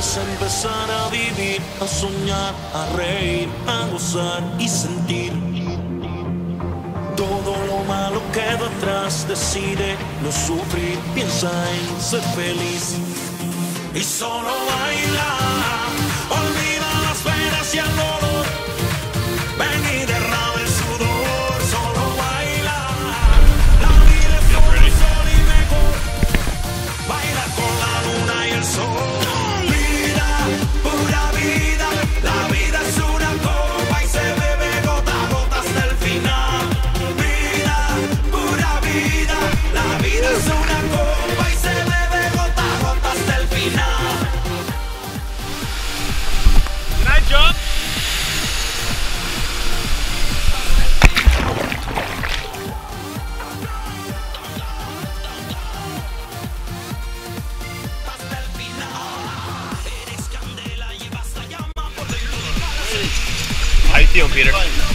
es empezar a vivir, a soñar, a reír, a gozar y sentir. Todo lo malo queda atrás, decide no sufrir, piensa en ser feliz. Y solo baila, olvida las penas y el dolor. Ven y derrama el sudor, solo baila. La vida es solo un sol y mejor. Baila con la luna y el sol. Vida, pura vida. La vida es una copa y se bebe gota a gota hasta el final. Vida, pura vida. La vida es una copa y se bebe gota a gota hasta el final. Nice job. How you feeling, Peter?